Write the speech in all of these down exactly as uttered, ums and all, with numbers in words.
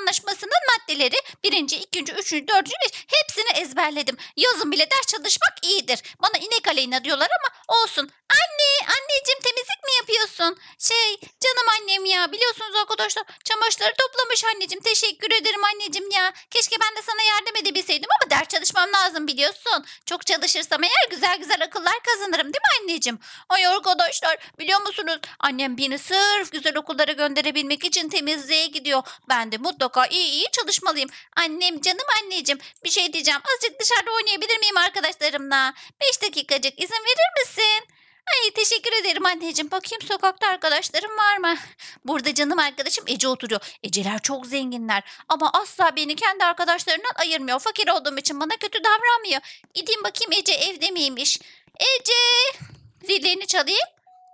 Anlaşması'nın maddeleri birinci, ikinci, üçüncü, dördüncü, beş hepsini ezberledim. Yazın bile ders çalışmak iyidir. Bana inek Aleyna diyorlar ama olsun. Anne, anneciğim temizlik mi yapıyorsun? Şey, canım annem ya biliyorsunuz arkadaşlar çamaşırları toplamış anneciğim. Teşekkür ederim anneciğim ya. Keşke ben de sana yardım edebilseydim ama ders çalışmam lazım biliyorsun. Çok çalışırsam eğer güzel güzel akıllar kazanırım değil mi anneciğim? Ay arkadaşlar biliyor musunuz? Annem beni sırf güzel okullara gönderebilmek için temizliğe gidiyor. Ben de mutlaka iyi iyi çalışmalıyım. Annem canım anneciğim bir şey diyeceğim. Azıcık dışarıda oynayabilir miyim arkadaşlarımla? Beş dakikacık izin verir misin? Ay teşekkür ederim anneciğim. Bakayım sokakta arkadaşlarım var mı? Burada canım arkadaşım Ece oturuyor. Eceler çok zenginler ama asla beni kendi arkadaşlarından ayırmıyor. Fakir olduğum için bana kötü davranmıyor. Gideyim bakayım Ece evde miymiş? Ece! Zillerini çalayım.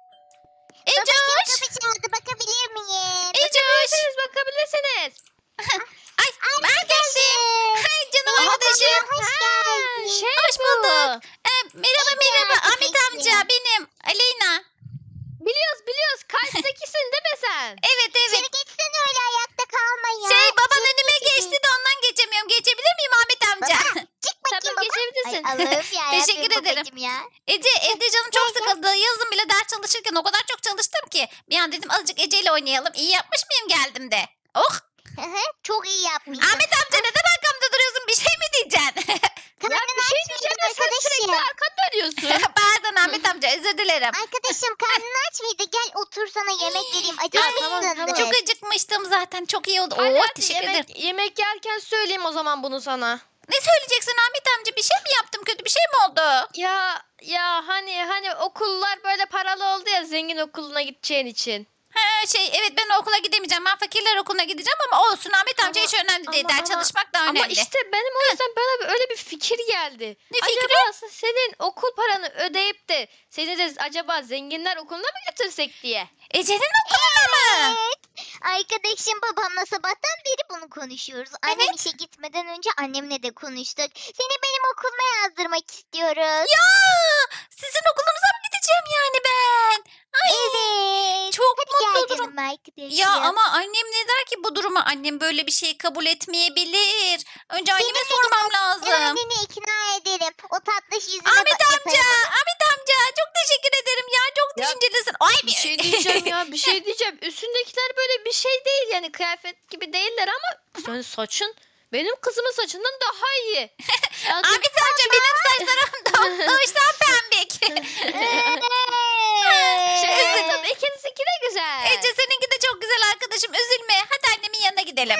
Ece! Babacığım kapı çaldı, bakabilir miyim? Ece! Bakabilirsiniz, bakabilirsiniz. Ay ben geldim. Ay canım Merhaba, arkadaşım. hoş geldin. Şey Hoş bu. bulduk. Ee, merhaba Ece merhaba Ahmet arkadaşım. amca benim. Aleyna. Biliyoruz biliyoruz. Karşıdakisin değil mi sen? Evet evet. İçeri geçsene, öyle ayakta kalma ya. Şey baban Çık önüme içeri. geçti de ondan geçemiyorum. Geçebilir miyim Ahmet amca? Çık bakayım Tamam baba. geçebilirsin. Ay Allah'ım ya. Teşekkür ederim. Ya. Ece evde canım çok sıkıldı. Yazın bile ders çalışırken o kadar çok çalıştım ki. Bir an dedim azıcık Ece ile oynayalım. İyi yapmış mıyım geldim de. Oh. Hı hı, çok iyi yapmışsın. Ahmet amca neden arkamda duruyorsun? Bir şey mi diyeceksin? Ya Karnın bir şey aç diyeceğim mıydı ya sen sürekli arkadaşım? arkanı dönüyorsun. Pardon Ahmet amca özür dilerim. Arkadaşım karnın aç mıydı? Gel otur, sana yemek vereyim. Ay, Acıkmışsındır. tamam. Çok acıkmıştım zaten. Çok iyi oldu. Hadi Oo, hadi teşekkür ederim. yemek, yemek yerken söyleyeyim o zaman bunu sana. Ne söyleyeceksin Ahmet amca? Bir şey mi yaptım? Kötü bir şey mi oldu? Ya ya hani hani okullar böyle paralı oldu ya zengin okuluna gideceğin için. Ha, şey evet ben okula gidemeyeceğim. Ben fakirler okuluna gideceğim ama olsun Ahmet amca Ama- hiç önemli değil. ama- Ders ama- çalışmak da önemli. Ama işte benim o yüzden bana öyle bir fikir geldi. Ne fikri? Acaba senin okul paranı ödeyip de seni de acaba zenginler okuluna mı götürsek diye. Ece'nin okuluna mı? Evet. Arkadaşım babamla sabahtan beri bunu konuşuyoruz. Annem Evet. işe gitmeden önce annemle de konuştuk. Seni benim okuluma yazdırmak istiyoruz. Ya sizin okulunuza mı gideceğim yani ben? Ay, Evet. çok Hadi mutlu gel olurum. canım arkadaşım. Ya ama annem ne der ki bu duruma? Annem böyle bir şeyi kabul etmeyebilir. Önce anneme Seninle sormam gidip lazım. Anneni ikna ederim. O tatlış yüzüne Ahmet bak- amca, yaparım. Ahmet amca çok teşekkür ederim ya. Çok Ya, düşüncelisin. Ay Bir şey diyeceğim ya bir şey diyeceğim. Üstündekiler böyle bir şey değil yani kıyafet gibi değiller ama senin saçın benim kızımın saçından daha iyi. Yani Ahmet amca benim saçlarım da doğuştan pembik. şey, Evet. evet, tabii ikinizinki de güzel. Ece seninki de çok güzel arkadaşım. Üzülme. Hadi annemin yanına gidelim.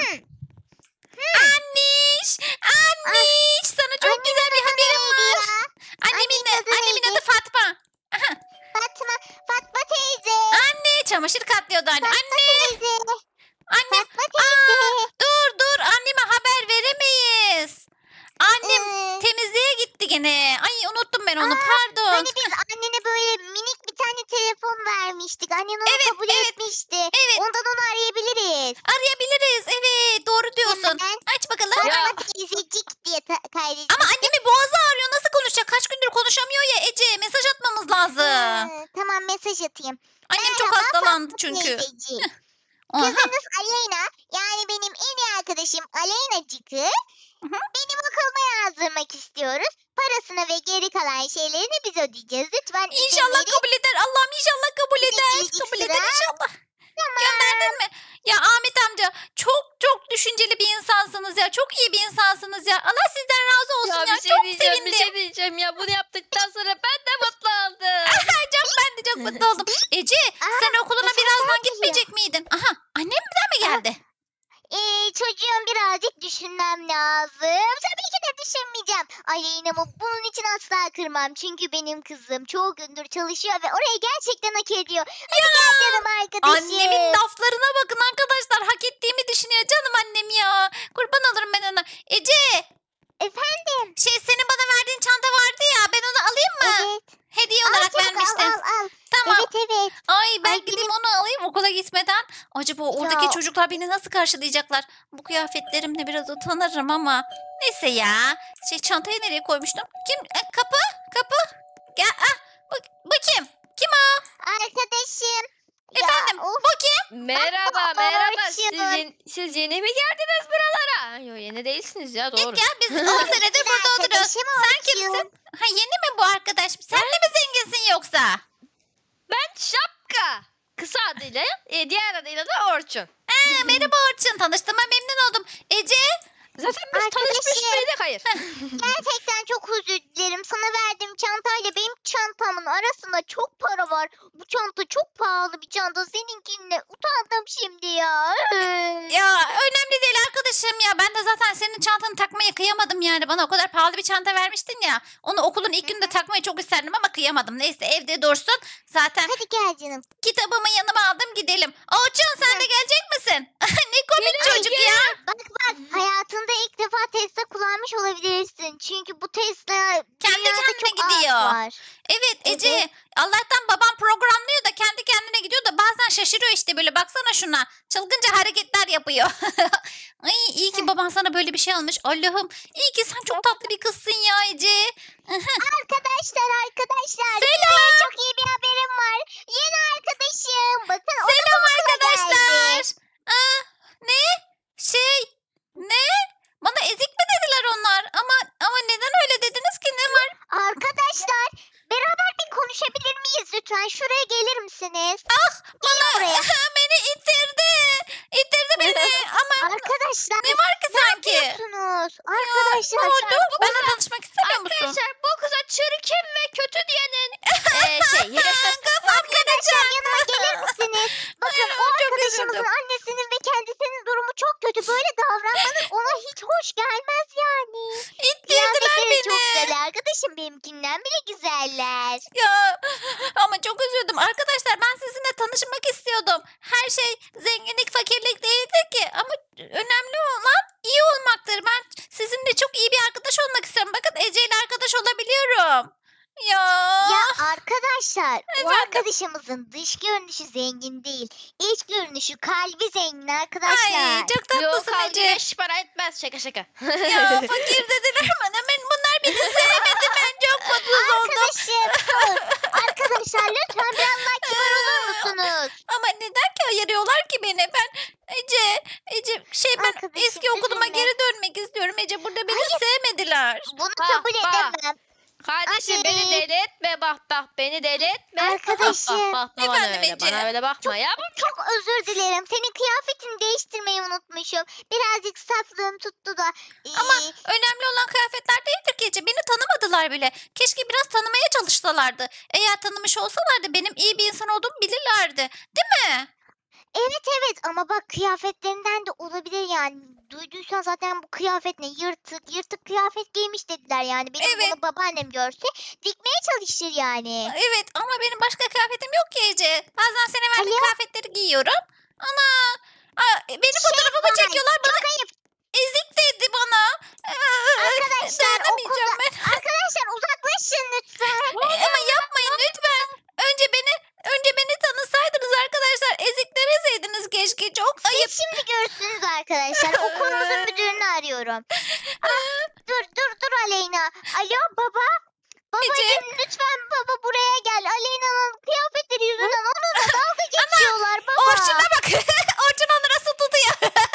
Anniş, Anniş sana çok Annemin güzel bir adı haberim neydi var. ya? Annemin, Annenin adı annemin neydi? adı Fatma. Aha, Fatma, Fatma teyze. anne çamaşır katlıyordu anne. Anne, Teyze. annem. Fatma Aa, teyze. dur dur anneme haber veremeyiz. Annem Ee, temizliğe gitti gene. Ay unuttum ben onu Aa, pardon. Hani biz annene böyle minik bir tane telefon vermiştik. Annen onu Evet, kabul evet, etmişti. evet. Ondan onu arayabiliriz. Arayabiliriz evet doğru diyorsun. Hemen Aç bakalım. Ya. Fatma teyzecik diye ta- kaydedeceğiz. Ama annemi boğazı ağrıyor nasıl konuşacak? Kaç gündür konuşamıyor ya Ece. Mesaj atmamız lazım. Hı, Tamam, mesaj atayım. Annem çok Merhaba, hastalandı Fatma çünkü. teyzeciğim. Aha. Kızınız Aleyna, yani benim en iyi arkadaşım Aleynacık'ı hı. benim okuluma yazdırmak istiyoruz. Parasını ve geri kalan şeylerini biz ödeyeceğiz. Lütfen izin İnşallah verin. kabul eder. Allah'ım inşallah kabul Bir de eder. gelecek Kabul sıra. eder inşallah. Gönderdin mi? Ya Ahmet amca çok çok düşünceli bir insansınız ya. Çok iyi bir insansınız ya. Allah sizden razı olsun ya. Ya bir şey çok diyeceğim sevindim. bir şey diyeceğim ya bunu yaptıktan sonra ben de mutlu oldum. Çok ben de çok mutlu oldum. Ece Aha, sen okuluna mesajlar birazdan geliyor. gitmeyecek miydin? Aha annem bir mi geldi? Ee, çocuğum, birazcık düşünmem lazım. Tabii ki de düşünmeyeceğim. Aleyna'mı bunun için asla kırmam. Çünkü benim kızım çok gündür çalışıyor ve orayı gerçekten hak ediyor. Hadi gel canım arkadaşım. Annemin laflarına bakın arkadaşlar. Hak ettiğimi düşünüyor canım annem ya. Kurban olurum ben ona. Ece Efendim? şey senin bana verdiğin çanta vardı ya. Ben onu alayım mı? Evet. Hediye Al olarak çabuk, vermiştin. Al al al. Tamam. Evet evet. Ay ben Ay, gideyim onu alayım okula gitmeden. Acaba oradaki Ya. çocuklar beni nasıl karşılayacaklar? Bu kıyafetlerimle biraz utanırım ama. Neyse ya. Şey çantayı nereye koymuştum? Kim? E, kapı? Kapı? Gel. Ah, bu, bu kim? Kim o? Arkadaşım. Ya, Efendim of. bu kim? Merhaba merhaba. Orçun. Siz, yeni, siz yeni mi geldiniz buralara? Yok yeni değilsiniz ya doğru. Git ya biz on senedir burada oturuyoruz. Arkadaşım Sen Orçun. kimsin? Ha yeni mi bu arkadaş? Sen de mi zenginsin yoksa? Ben Şapka. Kısa adıyla e, diğer adıyla da Orçun. Ee, merhaba Orçun. Tanıştığıma memnun oldum. Ece? Zaten biz tanışmış Arkadaşım. mıydık? Hayır. Gerçekten çok özür dilerim. Sana verdiğim çantayla benim çantamın arasında çok para var. Bu çanta çok pahalı bir çanta. Seninkinle utandım şimdi ya. Ya önemli değil arkadaşım ya. Ben de zaten senin çantanı takmaya kıyamadım yani. Bana o kadar pahalı bir çanta vermiştin ya. Onu okulun ilk gününde takmayı çok isterdim ama kıyamadım. Neyse evde dursun. Zaten Hadi gel canım. kitabımı yanıma aldım gidelim. Orçun sen de gelecek misin? Ne komik Gelirim, çocuk ya. Bak bak hayatında ilk defa Tesla kullanmış olabilirsin. Çünkü bu Tesla Kendi dünyada kendine çok az gidiyor. var. Evet Ece. Evet. Allah'tan babam programlıyor da kendi kendine gidiyor da bazen şaşırıyor işte böyle baksana şuna. Çılgınca hareketler yapıyor. Ay iyi ki baban sana böyle bir şey almış. Allah'ım iyi ki sen çok tatlı bir kızsın ya Ece. Arkadaşlar arkadaşlar. Selam. Size çok iyi bir haberim var. Yeni arkadaşım. Bakın o da Selam okula geldi. arkadaşlar. Aa, ne? Şey ne? Bana ezik mi dediler onlar? Ama ama neden öyle dediniz ki ne var? Arkadaşlar beraber bir konuşabilir miyiz lütfen? Şuraya gelir misiniz? Ah bana buraya. beni ittirdi. İttirdi beni ama Arkadaşlar ne var ki sanki? yapıyorsunuz? Ne Arkadaşlar oldu? bu Benimle kıza- tanışmak istemiyor musun? Arkadaşlar bu kıza çirkin ve kötü diyenin e, şey. Kafam Arkadaşlar yanıma gelir misiniz? Bakın Ay, o çok arkadaşımızın üzüldüm. annesinin ve kendisinin durumu çok kötü. Böyle davranmanız ona hiç hoş gelmez yani. İttirdiler Kıyafetleri çok beni. güzel arkadaşım. Benimkinden bile güzeller. Ya ama çok üzüldüm. Arkadaşlar ben sizinle tanışmak istiyordum. Her şey zenginlik fakirlik değildir ki. Ama önemli olan iyi olmaktır. Ben sizinle çok iyi bir arkadaş olmak istiyorum. Bakın Ece ile arkadaş olabiliyorum. Ya. Ya arkadaşlar o Efendim? arkadaşımızın dış görünüşü zengin değil. İç görünüşü kalbi zengin arkadaşlar. Ay çok Yok tatlısın kaldı Ece. beş para etmez şaka şaka. Ya fakir dediler ama hemen bunlar beni sevmedi. Ben çok mutsuz oldum. Arkadaşım arkadaşlar lütfen biraz daha kibar olur musunuz? Ama neden ki ayırıyorlar ki beni? Ben Ece, Ece şey ben Arkadaşım, eski okuluma üzülme. geri dönmek istiyorum. Ece burada beni Hayır. sevmediler. Bunu Bak, kabul bak. edemem. Kardeşim beni Hadi. deli etme bak bak beni deli etme. Arkadaşım. Bak, bak, bak, bana Efendim öyle, Ece. bana öyle bakma ya. Çok özür dilerim. Senin kıyafetini değiştirmeyi unutmuşum. Birazcık saflığım tuttu da. Ee, Ama önemli olan kıyafetler değildir ki Ece. Beni tanımadılar bile. Keşke biraz tanımaya çalışsalardı. Eğer tanımış olsalardı benim iyi bir insan olduğumu bilirlerdi. Değil mi? Evet evet ama bak kıyafetlerinden de olabilir yani. Duyduysan zaten bu kıyafet ne? Yırtık, yırtık kıyafet giymiş dediler yani. Benim Evet. bunu babaannem görse dikmeye çalışır yani. Evet ama benim başka kıyafetim yok ki Ece. Bazen sana verdiğin Alo? kıyafetleri giyiyorum. Ana. Aa, benim fotoğrafımı var, çekiyorlar bana. Çok ayıp. Ezik dedi bana. Ee, Arkadaşlar dayanamayacağım okulda... Arkadaşlar uzaklaşın lütfen. Ama yapmayın lütfen. Önce beni önce beni tanısaydınız arkadaşlar. Ezik demeseydiniz keşke. Çok ayıp. Siz şimdi görürsünüz arkadaşlar. Okulumuzun müdürünü arıyorum. Ah, dur dur dur Aleyna. Alo baba. Babacığım lütfen baba buraya gel. Aleyna'nın kıyafetleri yüzünden onunla dalga geçiyorlar baba. Orçun'a bak. Orçun onu nasıl tutuyor?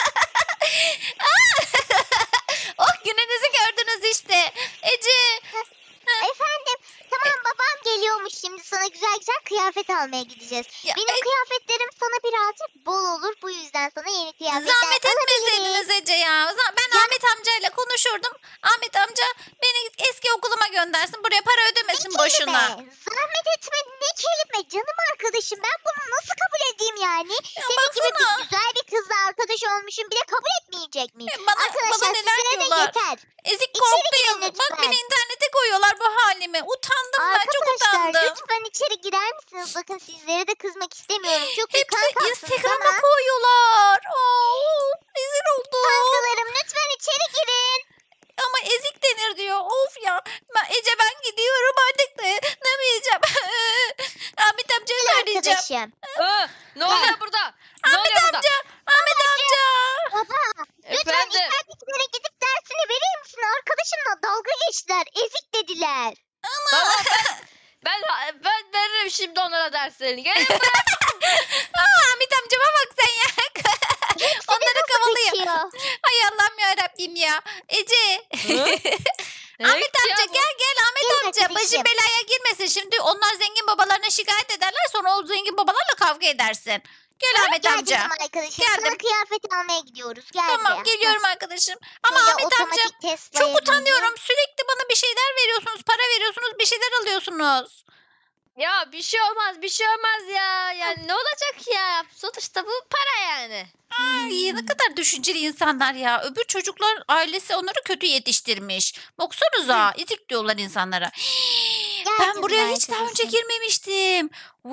Oh gününüzü gördünüz işte. Ece. Efendim tamam babam geliyormuş şimdi sana güzel güzel kıyafet almaya gideceğiz. Ya, Benim e- kıyafetlerim sana birazcık bol olur bu yüzden sana yeni kıyafetler Zahmet alabiliriz. etmeseydiniz Ece ya. Z- Ben Ahmet amcayla konuşurdum. Ahmet amca beni eski okuluma göndersin. Buraya para ödemesin Ne boşuna. kelime? Zahmet etme ne kelime canım arkadaşım ben bunu nasıl kabul edeyim yani? Ya Senin gibi baksana. bir güzel bir kızla arkadaş olmuşum bile kabul etmeyecek miyim? Ya bana- Arkadaşlar bana neler sizlere de diyorlar. yeter. Ezik İçeri korktu girin yazık. Bak lütfen. beni internete koyuyorlar bu halime. Utandım ben çok Arkadaşlar utandım. lütfen içeri girer misiniz? Bakın sizlere de kızmak istemiyorum. Çok iyi Hepsi kankamsınız Instagram'a ama. koyuyorlar. Oo, rezil oldum. Kankalarım lütfen içeri girin. Ama ezik denir diyor. Of ya. Ben, Ece ben gidiyorum artık dayanameyeceğim. Ahmet amcaya Gel söyleyeceğim. arkadaşım. Aa, ne oluyor burada? Ne Ahmet oluyor burada? amca. Ahmet amca. Baba lütfen Efendim? internetlere gidip dersini verir misin? Arkadaşımla dalga geçtiler. Ezik dediler. Baba ben, ben, ben veririm şimdi onlara derslerini. Gelin buraya. Aa, Ahmet amcama bak sen ya. Onları kovalıyor. Kaçıyor. Ay Allah'ım yarabbim ya. Ece. Nereye Ahmet gidiyor amca bu? gel gel Ahmet Gel amca. Başın arkadaşım. belaya girmesin. Şimdi onlar zengin babalarına şikayet ederler. Sonra o zengin babalarla kavga edersin. Gel Ahmet Gel amca. canım arkadaşım. Geldim. Sana kıyafet almaya gidiyoruz. Gel Tamam buraya. geliyorum arkadaşım. Ama Şöyle Ahmet amca otomatik Tesla'ya çok bindim. utanıyorum. Sürekli bana bir şeyler veriyorsunuz. Para veriyorsunuz. Bir şeyler alıyorsunuz. Ya bir şey olmaz bir şey olmaz ya. Yani ne olacak ya? Sonuçta bu para yani. Ay ne kadar düşünceli insanlar ya. Öbür çocuklar ailesi onları kötü yetiştirmiş. Baksanıza ezik diyorlar insanlara. Gel Ben canım buraya hiç daha önce arkadaşım. girmemiştim.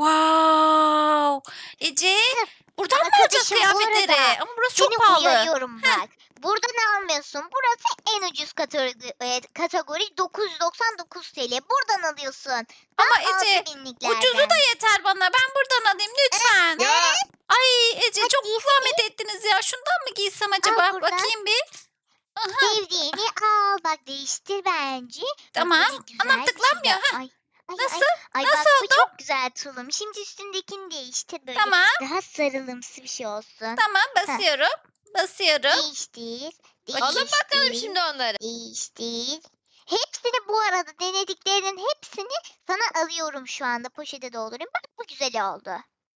Wow. Ece buradan mı alacağız Arkadaşım, bu kıyafetleri? arada Ama burası Seni çok pahalı. uyarıyorum bak. Buradan almıyorsun. Burası en ucuz kategori, e, kategori dokuz yüz doksan dokuz T L. Buradan alıyorsun. Ama Tam Ece altı binliklerden. ucuzu da yeter bana. Ben buradan alayım lütfen. Ya Ay Ece Hadi, çok hadi. zahmet ettiniz ya. Şundan mı giysem acaba? buradan. Bakayım bir. Sevdiğini al. Bak değiştir bence. Bak, Tamam. böyle güzel Anam bir şey tıklanmıyor, de- ha. Ay, ay, Nasıl? Ay, ay Nasıl bak, oldu? bu çok güzel tulum. Şimdi üstündekini değiştir böyle. Tamam. Daha sarılımsı bir şey olsun. Tamam basıyorum. Basıyorum. Değiştir. alın bakalım değiştir, şimdi onları. Değiştir. Hepsini bu arada denediklerinin hepsini sana alıyorum şu anda. Poşete doldurayım. Bak bu güzel oldu.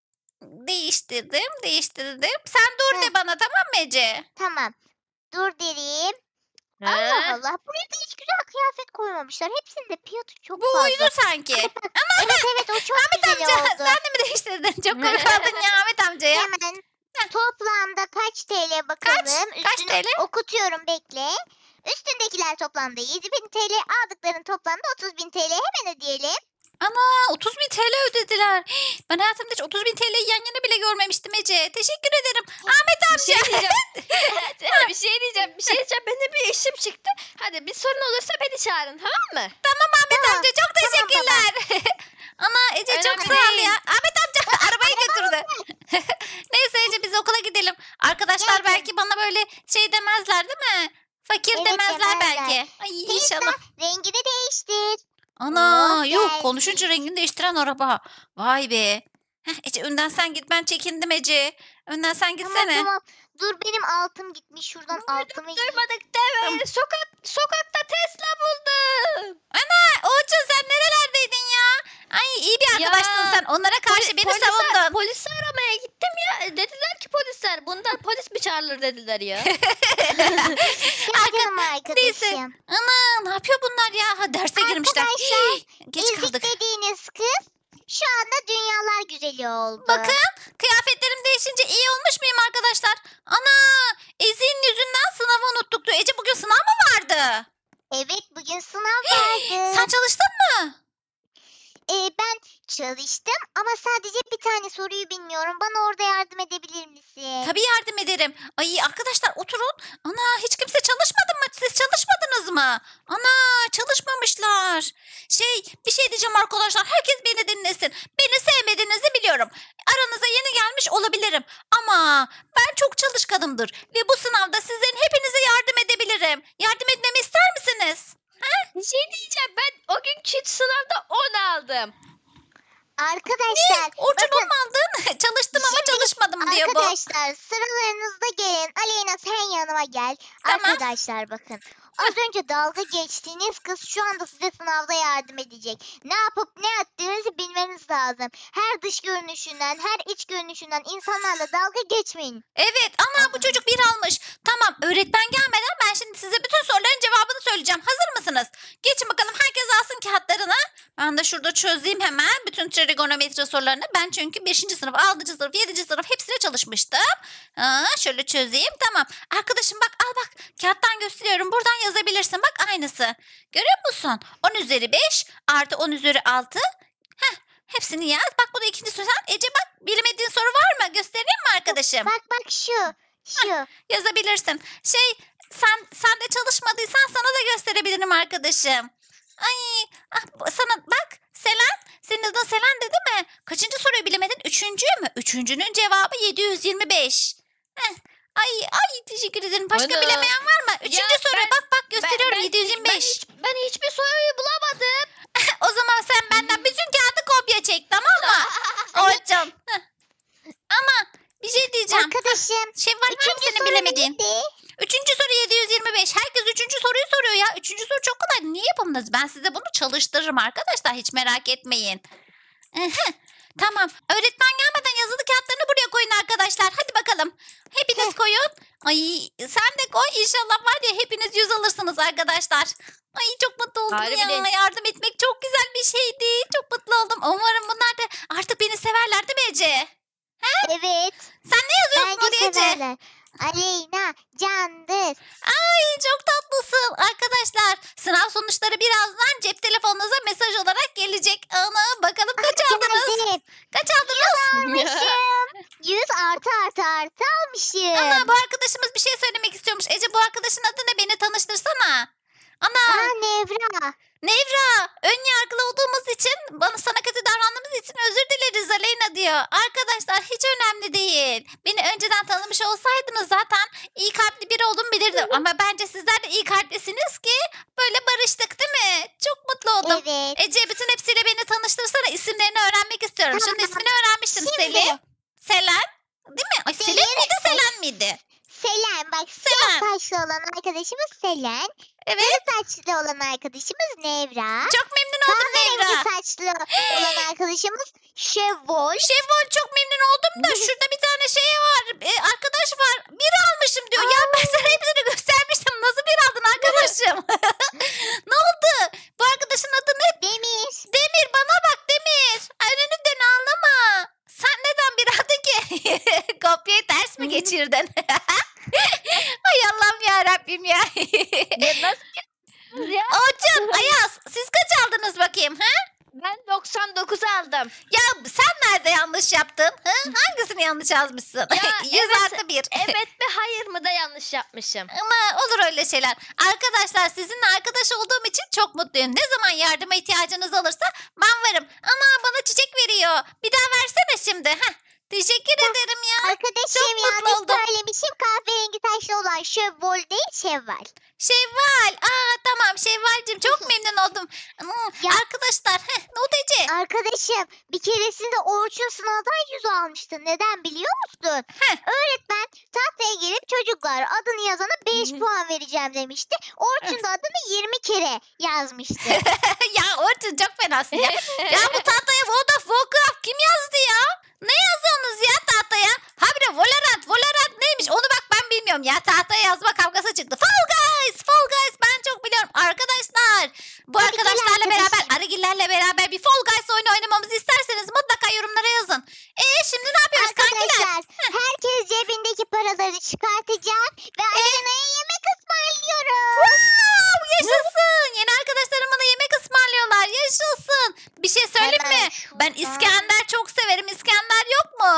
Değiştirdim, değiştirdim. Sen dur Heh. de bana tamam mı Ece? Tamam. Dur derim. Ha? Allah Allah. Buraya da hiç güzel kıyafet koymamışlar. Hepsinde fiyatı çok Bu fazla. uydu sanki. Evet evet o çok Ahmet güzel amca oldu. sen de mi değiştirdin? Çok komik oldun ya Ahmet amca ya. Hemen toplamda kaç T L bakalım. Kaç Üstüne T L? okutuyorum bekle. Üstündekiler toplamda yedi bin T L. Aldıkların toplamda otuz bin T L. Hemen ödeyelim. Ana otuz bin T L ödediler. Hii, Ben hayatımda hiç otuz bin T L'yi yan yana bile görmemiştim Ece. Teşekkür ederim. Ahmet Bir şey amca. diyeceğim. bir şey diyeceğim. Bir şey diyeceğim. Benim bir işim çıktı. Hadi bir sorun olursa beni çağırın tamam mı? Tamam Ahmet Tamam, amca çok tamam teşekkürler. Ana Ece çok Önemli sağ ol değil. ya. Ahmet amca arabayı götürdü. Neyse Ece biz okula gidelim. Arkadaşlar Gel. belki bana böyle şey demezler değil mi? Fakir Evet, demezler demezler. belki. Ay Tesla inşallah. rengini değiştir. Ana Oh, yok geldi. konuşunca rengini değiştiren araba. Vay be. Heh, Ece önden sen git ben çekindim Ece. Önden sen Tamam gitsene. tamam. Dur benim altım gitmiş. Şuradan altımı Duymadık deme. Sokak, sokakta Tesla buldum. Orçun sen nerelerdeydin ya? Ay iyi bir Ya, arkadaşsın sen. Onlara karşı Poli- beni polise- savundun. Polisi aramaya gittim ya. E, Dediler ki polisler. Bundan polis mi çağırılır dediler ya. Gel canım arkadaşım. Ana ne yapıyor bunlar ya? Ha, derse girmişler. Arkadaşlar, Hii, Geç İlk kaldık. dediğiniz kız şu anda dünyalar güzeli oldu. Bakın kıyafetlerim değişince iyi olmuş muyum arkadaşlar? Ana Ezik'in yüzünden sınavı unuttuk diyor. Ece bugün sınav mı vardı? Evet bugün sınav vardı. Sen çalıştın mı? Ee, ben çalıştım ama sadece bir tane soruyu bilmiyorum. Bana orada yardım edebilir misin? Tabii yardım ederim. Ay arkadaşlar oturun. Ana hiç kimse çalışmadı mı? Siz çalışmadınız mı? Ana çalışmamışlar. Şey bir şey diyeceğim arkadaşlar. Herkes beni dinlesin. Beni sevmediğinizi biliyorum. Aranıza yeni gelmiş olabilirim. Ama ben çok çalışkanımdır. Ve bu sınavda sizlerin hepinize yardım edebilirim. Yardım etmemi ister misiniz? Bir şey diyeceğim. Ben o günkü sınavda on aldım. Arkadaşlar Orçun bakın mu aldın? Çalıştım ama Şimdi çalışmadım diyor bu. arkadaşlar sıralarınızda gelin. Aleyna sen yanıma gel. Tamam. Arkadaşlar bakın. Az önce dalga geçtiğiniz kız şu anda size sınavda yardım edecek. Ne yapıp ne ettiğinizi bilmeniz lazım. Her dış görünüşünden, her iç görünüşünden insanlarla dalga geçmeyin. Evet ana bu çocuk bir almış. Tamam öğretmen gelmeden ben şimdi size bütün soruların cevabını söyleyeceğim. Hazır mısınız? Geçin bakalım herkes alsın kağıtlarını. Ben de şurada çözeyim hemen bütün trigonometri sorularını. Ben çünkü beşinci sınıf, altıncı sınıf, yedinci sınıf hepsine çalışmıştım. Aa, şöyle çözeyim tamam. Arkadaşım bak al bak kağıttan gösteriyorum. Buradan yazabilirsin bak aynısı. Görüyor musun? on üzeri beş artı on üzeri altı. Heh, hepsini yaz. Bak bu da ikinci soru. Sen Ece bak bilmediğin soru var mı? Göstereyim mi arkadaşım? Bak bak şu, şu. Yazabilirsin. Şey sen sen de çalışmadıysan sana da gösterebilirim arkadaşım. Ay ah, bu- sana bak Selen. Senin adın Selen de değil mi? Kaçıncı soruyu bilemedin? Üçüncüyü mü? Üçüncünün cevabı yedi yüz yirmi beş. Heh. Ay ay teşekkür ederim. Başka Ana. bilemeyen var mı? Üçüncü Ya soru ben- bak bak Ben, gösteriyorum ben, yedi yüz yirmi beş. ben, hiç, ben hiçbir soruyu bulamadım. O zaman sen benden bütün kağıdı kopya çek tamam mı? Orçun. Heh. yapamazsınız. Ben size bunu çalıştırırım arkadaşlar. Hiç merak etmeyin. Eheh, tamam. Öğretmen gelmeden yazılı kağıtlarını buraya koyun arkadaşlar. Hadi bakalım. Hepiniz koyun. Ay sen de koy. İnşallah var ya hepiniz yüz alırsınız arkadaşlar. Ay çok mutlu oldum Harbiden. ya. Yardım etmek çok güzel bir şeydi. Çok mutlu oldum. Umarım bunlar da artık beni severler değil mi Ece? Evet. Sen ne yazıyorsun Bence oraya Ece? severler. Aleyna candır. Ay çok tatlısın arkadaşlar. Sınav sonuçları birazdan cep telefonunuza mesaj olarak gelecek. Ana bakalım kaç aldınız? Geldim. Kaç aldınız? Almışım. yüz artı artı artı almışım. Ana bu arkadaşımız bir şey söylemek istiyormuş. Ece bu arkadaşın adı ne? Beni tanıştırsana. Ana Aa Nevra. Nevra, ön yargılı olduğumuz için, bana sana kötü davrandığımız için özür dileriz Aleyna diyor. Arkadaşlar hiç önemli değil. Beni önceden tanımış olsaydınız zaten iyi kalpli biri olduğumu bilirdim. Ama bence sizler de iyi kalplisiniz ki böyle barıştık değil mi? Çok mutlu oldum. Evet. Ece bütün hepsiyle beni tanıştırsana. İsimlerini öğrenmek istiyorum. Şunun Tamam. ismini öğrenmiştim. Şimdi. Selim. Selen. Değil mi? Ay, Selin Selin. miydi Selen miydi? Selen. Bak Selen. siyah saçlı olan arkadaşımız Selen. Evet. Sarı saçlı olan arkadaşımız Nevra. Çok memnun oldum Nevra. Kahverengi saçlı olan arkadaşımız Şevval. Şevval çok memnun oldum da şurada bir tane şey var. e, arkadaş var. Bir almışım diyor. Ya ben sana hepsini göstermiştim. Nasıl bir aldın arkadaşım? Ne oldu? Bu arkadaşın adı ne? Demir. Demir bana bak Demir. Ay, önümden ağlama. Sen neden bir aldın ki? Kopyayı ters mi geçirdin? Ay Allah'ım ya Rabbim ya. Ya nasıl ya? Orçun, Ayaz siz kaç aldınız bakayım? Ha? Ben doksan dokuz aldım. Ya sen nerede yanlış yaptın? Ha? Hangisini yanlış yazmışsın? Ya, yüz evet, artı bir. Evet mi hayır mı da yanlış yapmışım. Ama olur öyle şeyler. Arkadaşlar sizinle arkadaş olduğum için çok mutluyum. Ne zaman yardıma ihtiyacınız olursa ben varım. Ana bana çiçek veriyor. Bir daha versene şimdi. Heh. Teşekkür ederim ya. Arkadaşım Çok mutlu yanlış oldum. söylemişim. Kahverengi taşlı olan Şevval değil Şevval. Şevval. Aa tamam Şevval'cim çok memnun oldum. Hmm, Ya. Arkadaşlar. Heh, ne oldu Ece? Arkadaşım bir keresinde Orçun sınavdan yüz almıştı. Neden biliyor musun? Heh. Öğretmen tahtaya gelip çocuklar adını yazana beş Hı. puan vereceğim demişti. Orçun da adını yirmi kere yazmıştı. Ya Orçun çok fenasın ya. Ya bu tahtaya World of Warcraft kim yazdı ya? Ne yazıyorsunuz ya tahtaya? Ha bir de Valorant, Valorant neymiş onu bak ben bilmiyorum ya. Tahtaya yazma kavgası çıktı. Fall Guys, Fall Guys ben çok biliyorum. Arkadaşlar bu Hadi gel arkadaşlarla beraber, arkadaşım. arıgillerle beraber bir Fall Guys oyunu oynamamızı isterseniz mutlaka yorumlara yazın. Eee şimdi ne yapıyoruz kankiler? Arkadaşlar herkes cebindeki paraları çıkartacak ve Aleyna'ya yemek ısmarlıyorum. Wow, yaşasın. Yeni arkadaşlarım bana yemek ısmarlıyorlar. Yaşasın. Bir şey söyleyeyim Hemen mi? şuradan. Ben İskender çok severim. İskender yok mu?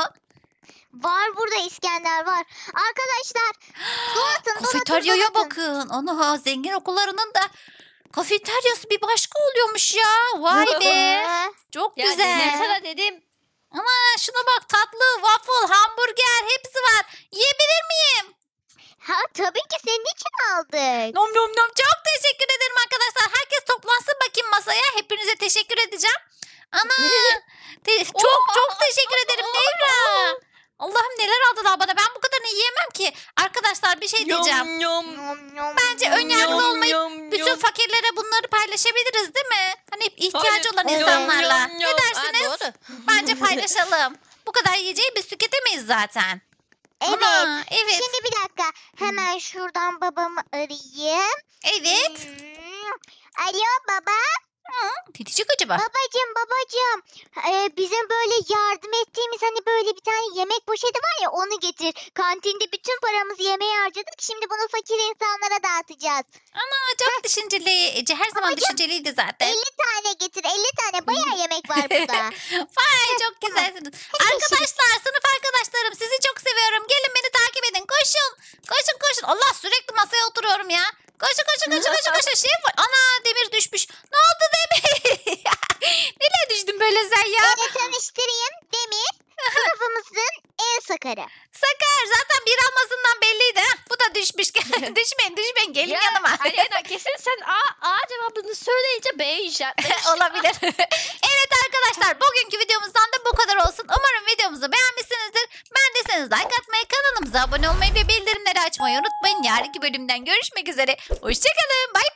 Var burada İskender var. Arkadaşlar donatın Kafeteryaya donatın, donatın. bakın. Ana zengin okullarının da kafeteryası bir başka oluyormuş ya. Vay be. Çok Ya güzel. ne sana dedim. Ama şuna bak tatlı, waffle, hamburger hepsi var. Yiyebilir miyim? Ha tabii ki senin için aldık. Nom nom nom. Çok teşekkür ederim arkadaşlar. Herkes toplansın bakayım masaya. Hepinize teşekkür edeceğim. Ana. te- çok çok teşekkür ederim Nevra. Allah'ım neler aldılar bana. Ben bu kadarını yiyemem ki. Arkadaşlar bir şey diyeceğim. Yum, Nom, nom, Bence nom. ön yargılı yum, olmayıp yum, bütün yum. fakirlere bunları paylaşabiliriz değil mi? Hani hep ihtiyacı Hayır, olan evet. insanlarla. yum, Ne yum. dersiniz? Ha, doğru. Bence paylaşalım. Bu kadar yiyeceği biz tüketemeyiz zaten. Evet. Ana, evet. Şimdi bir dakika. Hemen şuradan babamı arayayım. Evet. Hmm. Alo baba. Ne diyecek acaba? Babacım babacım. Ee, bizim böyle yardım ettiğimiz hani böyle bir tane yemek poşeti var ya onu getir. Kantinde bütün paramızı yemeğe harcadık. Şimdi bunu fakir insanlara dağıtacağız. Aa, çok düşünceli. Ece her zaman Babacığım, düşünceliydi zaten. elli tane getir. elli tane bayağı yemek var burada. Vay çok güzelsiniz. Arkadaşlar sınıf arkadaşlarım sizi çok seviyorum. Gelin beni takip edin. Koşun. Koşun koşun. Allah sürekli masaya oturuyorum ya. Koşun koşun koşun koşun koşun. Şey var. Ana demir düşmüş. Ne oldu demir? Nereye düştün böyle sen ya? Öyle tanıştırayım. Demir sınıfımızın en sakarı. Sakar zaten bir almasından belliydi. Ha? Bu da düşmüş. düşmeyin düşmeyin gelin Ya, yanıma. Aleyna kesin sen A, A cevabını söyleyince B işaretlemiş. Olabilir. Evet arkadaşlar bugünkü videomuzdan da bu kadar olsun. Umarım videomuzu beğenmişsinizdir. Beğendiyseniz like atmayı, kanalımıza abone olmayı ve bildirimleri açmayı unutmayın. Yarınki bölümden görüşmek üzere. Hoşçakalın. Bay